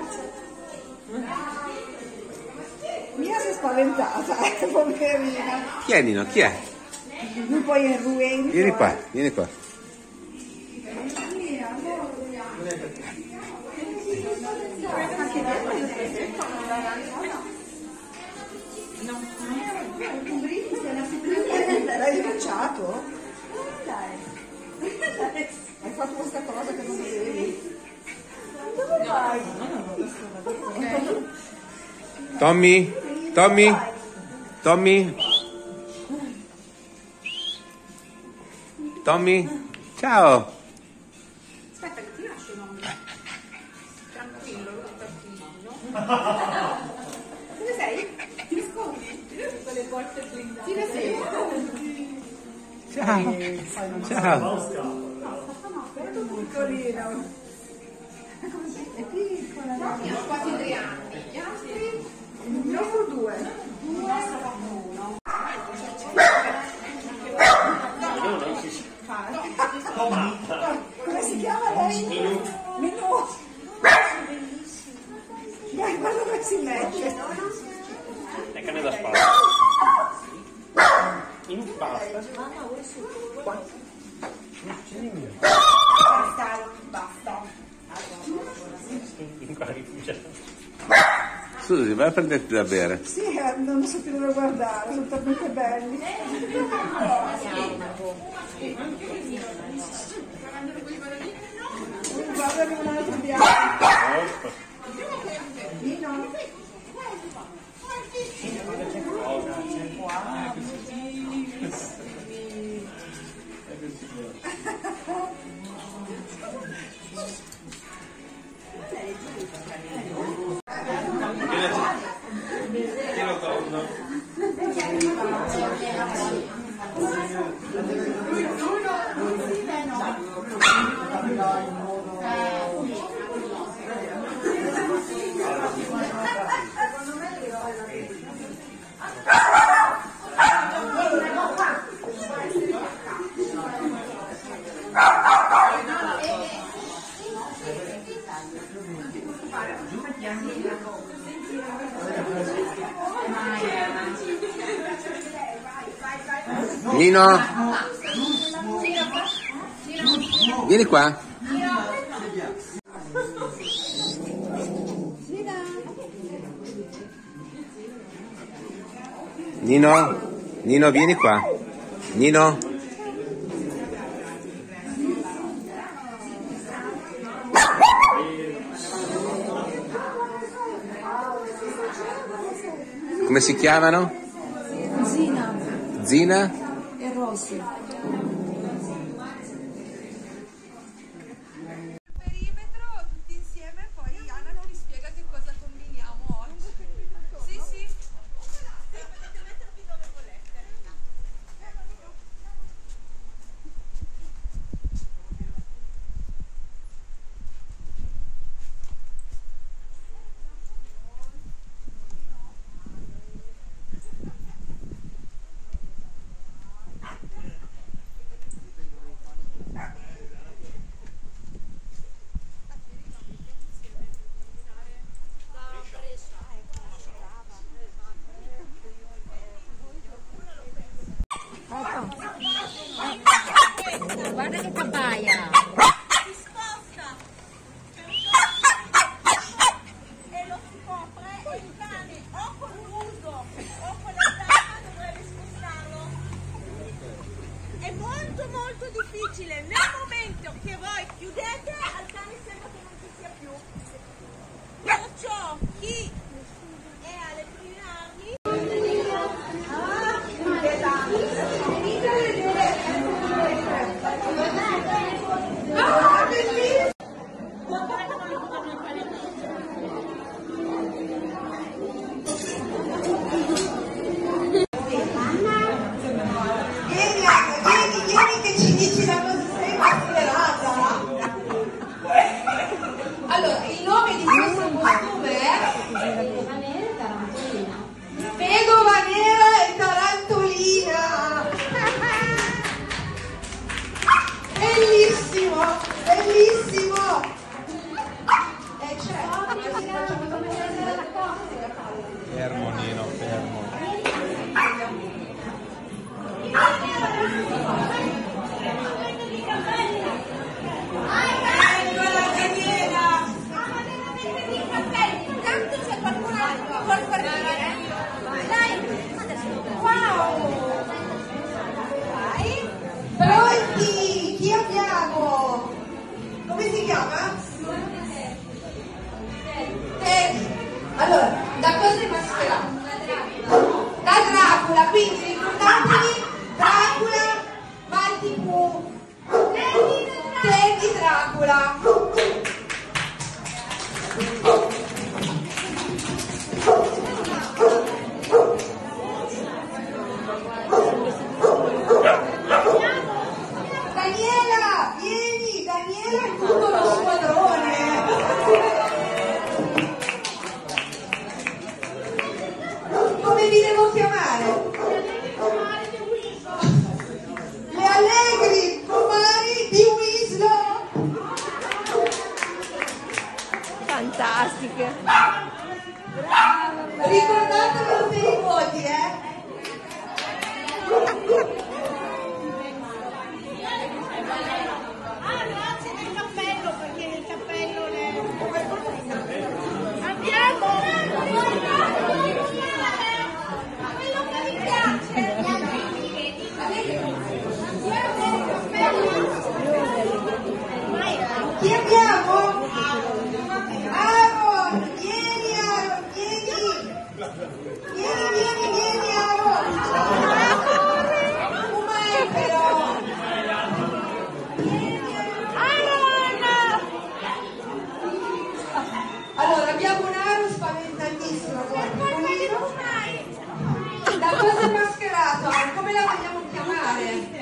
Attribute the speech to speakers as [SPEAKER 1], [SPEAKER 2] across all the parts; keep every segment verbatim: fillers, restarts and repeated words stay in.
[SPEAKER 1] Mia si è spaventata, eh, poverina.
[SPEAKER 2] Chi è Nino? Chi è?
[SPEAKER 1] Lui poi è ruento.
[SPEAKER 2] Vieni qua, vieni qua.
[SPEAKER 1] L'hai rinunciato? Hai fatto questa cosa che non dovevi. Dove vai?
[SPEAKER 2] Tommy? Tommy? Tommy? Tommy? Ciao!
[SPEAKER 3] Aspetta che ti lascio un nome. Tranquillo, tranquillo. Dove sei? Ti nascondi? Con le porte blindate. Ti nascondi?
[SPEAKER 2] Ciao! Ciao!
[SPEAKER 1] Piccolino. È piccola.
[SPEAKER 3] Ha quasi tre anni. Gli altri?
[SPEAKER 1] Io ho due.
[SPEAKER 3] Uno.
[SPEAKER 1] Come si chiama lei? Minù. Minù. Dai, guarda come si mette.
[SPEAKER 4] È canne da spalla. In pasta.
[SPEAKER 1] Basta, basta.
[SPEAKER 4] In qua rifugia.
[SPEAKER 2] Susi, vai a prenderti da bere.
[SPEAKER 1] Sì, eh, non so più dove guardare, sono talmente belli. Guardami un altro bianco. Nino.
[SPEAKER 2] Nino? Vieni qua. Nino? Nino, vieni qua. Nino? Come si chiamano?
[SPEAKER 1] Zina
[SPEAKER 2] Zina?
[SPEAKER 1] e Rossi.
[SPEAKER 5] Perimetro tutti insieme, poi Anna ci spiega che cosa combiniamo oggi. Sì, sì. Potete mettervi dove volete. di Dracula. Daniela, vieni, Daniela e tutto lo squadrone. Come vi devo chiamare? Le allegri comari di Winslow.
[SPEAKER 3] Fantastiche.
[SPEAKER 5] Ricordatevelo per i voti, eh?
[SPEAKER 3] Ah, grazie del cappello, perché il cappello le... Andiamo! Quello che mi piace!
[SPEAKER 5] Chi abbiamo? Aaron, vieni Aaron, vieni! Vieni, vieni, vieni Aaron! Come però? Allora, abbiamo un Aaron spaventatissimo, guarda, poverino. Da cosa è mascherato? Come la vogliamo chiamare?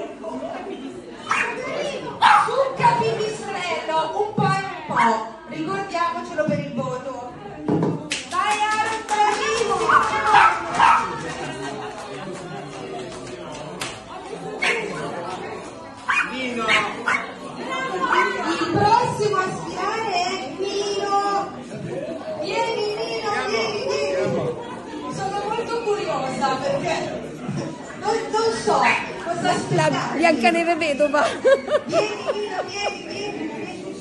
[SPEAKER 5] Zucca pipistrello, un po' e un po'. Ricordiamocelo per il voto. Vai Aaron, bravissimo! Il prossimo a sfilare è Nino. Vieni Nino, vieni, vieni. Sono molto curiosa perché non, non so cosa aspettare.
[SPEAKER 3] La Biancaneve vedova.
[SPEAKER 5] Vieni Nino, vieni, vieni, vieni.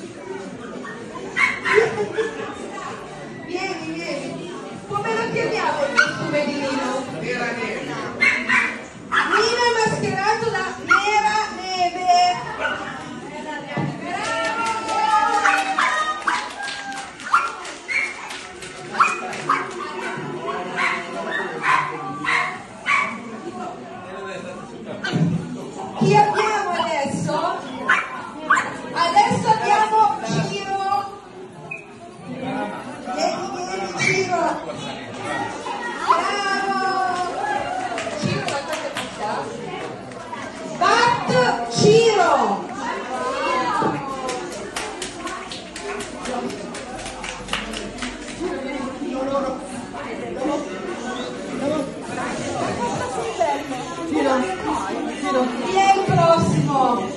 [SPEAKER 5] Vieni, vieni. Come lo chiamiamo il costume di Nino? Nera Neve. Nino è mascherato da Nera Neve. Chi abbiamo adesso? Adesso abbiamo Ciro. Vieni, vieni Ciro. Bravo. Ciro da quante faccia? Bat Ciro. Chi è il prossimo?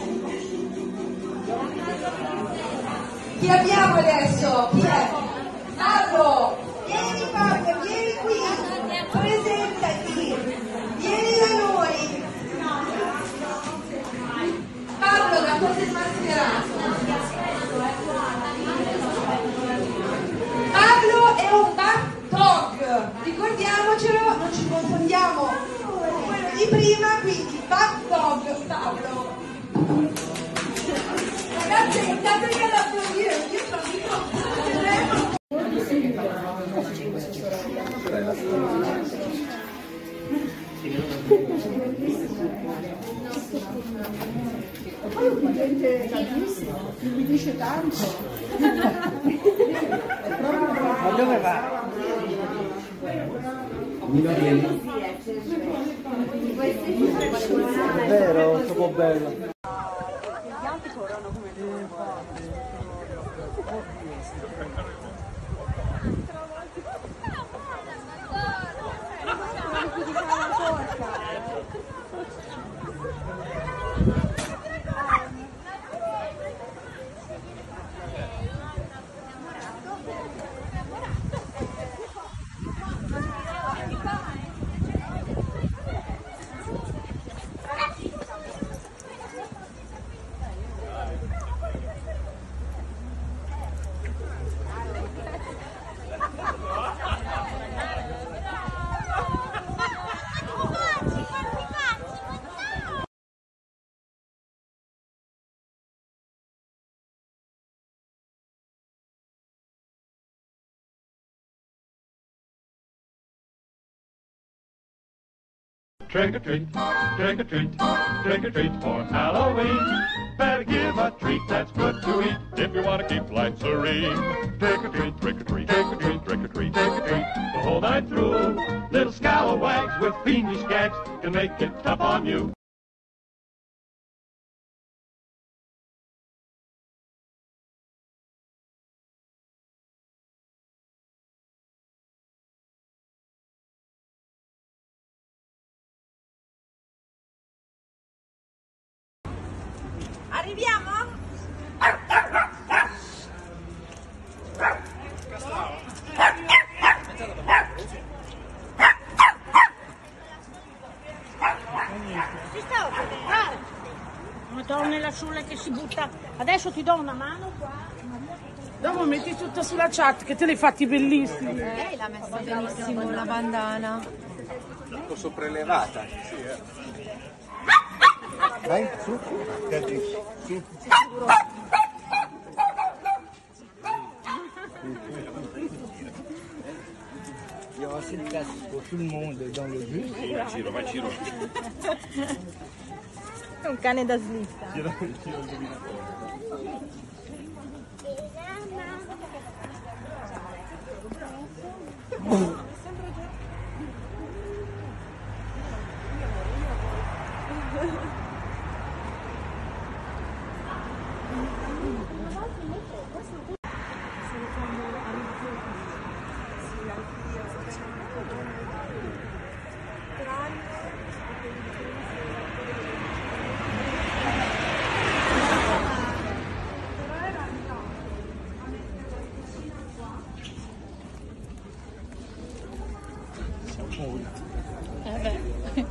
[SPEAKER 5] Chi abbiamo adesso? Chi è? Pablo! Vieni Pablo, vieni qui! Presentati! Vieni da noi! Pablo, da cosa è mascherato? Pablo è un bat dog! Ricordiamocelo, non ci confondiamo con quello di prima, quindi bat dog Pablo. Ragazzi, datevi ad applaudire, io sto dico.
[SPEAKER 1] Poi un gente tantissimo, mi dice tanto.
[SPEAKER 6] Ma dove va? È vero, troppo bello.
[SPEAKER 7] Trick or treat, trick or treat, trick or treat for Halloween. Better give a treat that's good to eat if you want to keep life serene. Trick or treat, trick or treat, trick or treat, trick or treat, trick or treat the whole night through. Little scalawags with fiendish gags can make it tough on you.
[SPEAKER 5] Arriviamo? Ci stavo per entrare.
[SPEAKER 8] Madonna, è la ciulla che si butta. Adesso ti do una mano qua.
[SPEAKER 9] Dopo metti tutto sulla chat che te li fatti bellissimi.
[SPEAKER 5] Lei l'ha messa benissimo la bandana.
[SPEAKER 2] L'ho sopraelevata. Sì, eh. Dai, su, su, su.
[SPEAKER 6] Il y aura assez de place pour tout le monde dans le bus.
[SPEAKER 4] Vai Ciro, vai Ciro.
[SPEAKER 8] È un cane da slitta. Eh beh.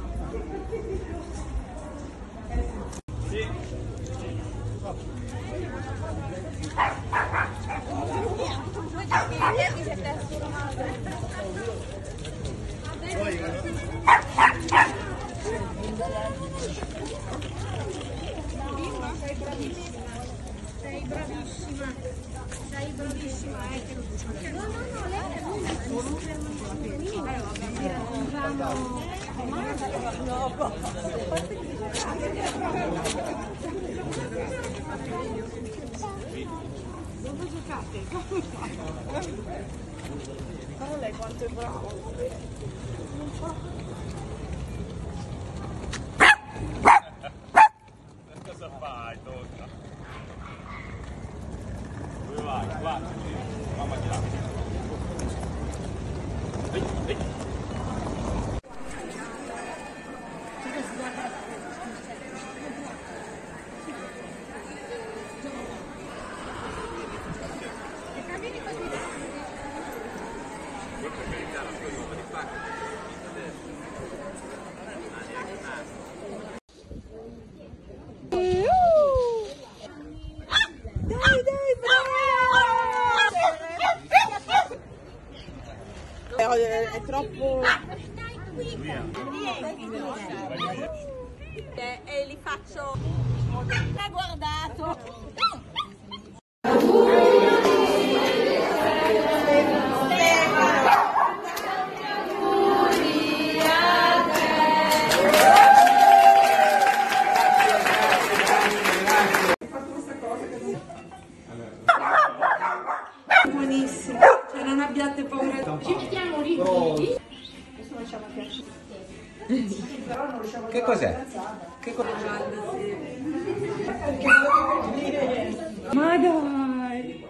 [SPEAKER 8] Sei bravissima, sei bravissima, eh. No, no, no, lei è dove giocate? Guarda lei quanto è bravo.
[SPEAKER 4] Cosa fai, Tocca? Dove vai? Vai, mamma di là. Ehi, ehi.
[SPEAKER 9] È troppo...
[SPEAKER 5] E li faccio... L'ha guardato!
[SPEAKER 1] Buonissimo, cioè non abbiate paura.
[SPEAKER 8] Ci mettiamo rigidi.
[SPEAKER 2] Che cos'è? Che cos'è?
[SPEAKER 1] Ma dai!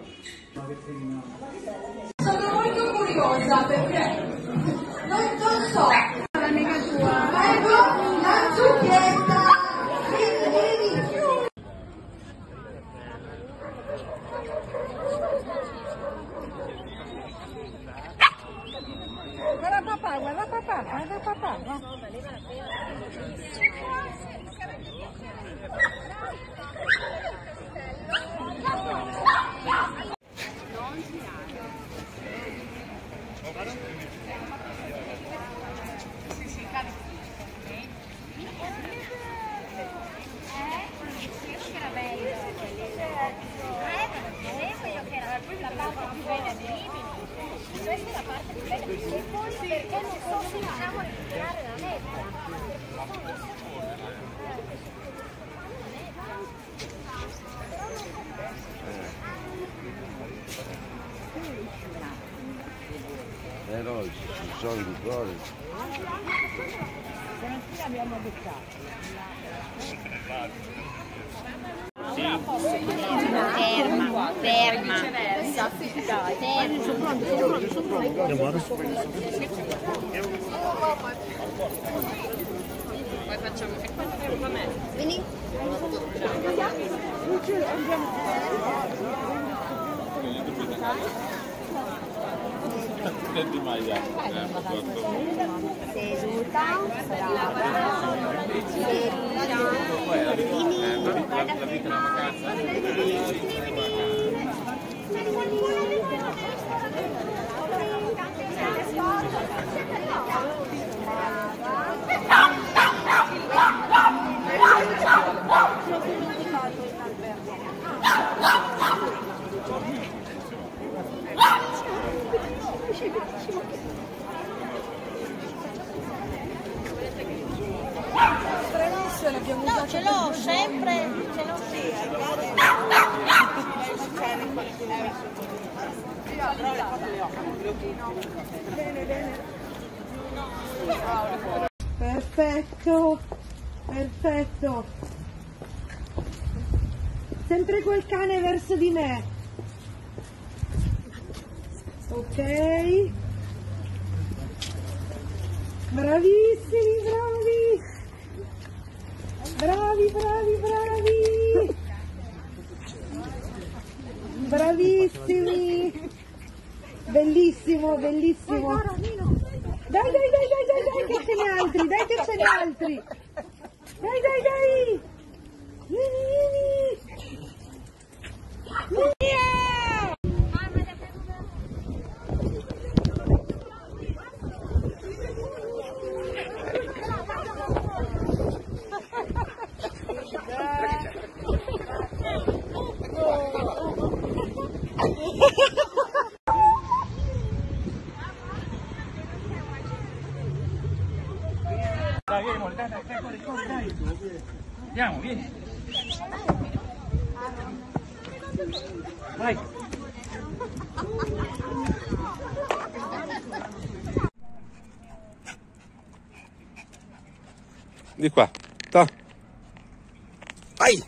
[SPEAKER 5] Sono molto curiosa perché non, non so.
[SPEAKER 1] L'amica tua.
[SPEAKER 5] Ecco, la zucchetta. Vieni, vieni.
[SPEAKER 1] Guarda papà, guarda papà, guarda papà. No?
[SPEAKER 8] Perché non so se riusciamo a recuperare la netta.
[SPEAKER 10] Eh no, ci sono di cose.
[SPEAKER 9] Stamattina abbiamo beccato.
[SPEAKER 8] Ferma, ferma. Viceversa, sì, dai. Ferma. Poi facciamo e quanto tempo a me? Vieni. Seduta, brava, no, ce l'ho sempre, ce l'ho sì.
[SPEAKER 5] Perfetto, perfetto. Sempre quel cane verso di me. Ok. Bravissimi, bravi. Bravi, bravi, bravi. Bravissimi. Bellissimo, bellissimo. Dai, dai, dai, dai, dai, dai, che ce n'è altri, dai che ce n'è altri. Dai, dai, dai. Vieni, vieni.
[SPEAKER 4] Dai, vieni, amore, dai, dai, dai, corri, corri, dai. Andiamo, vieni. Vai.
[SPEAKER 2] Di qua. To. Vai.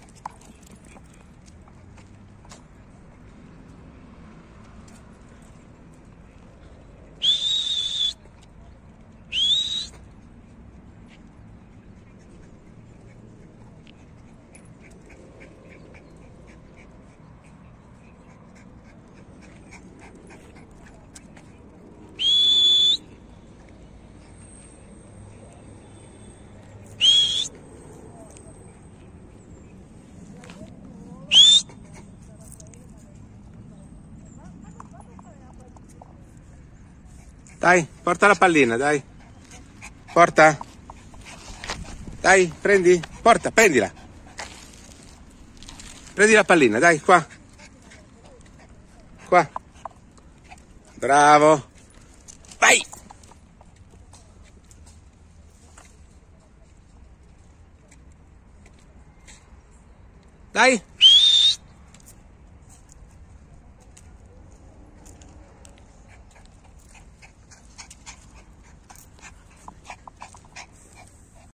[SPEAKER 2] Dai, porta la pallina, dai. Porta. Dai, prendi. Porta, prendila. Prendi la pallina, dai, qua. Qua. Bravo. Vai. Dai.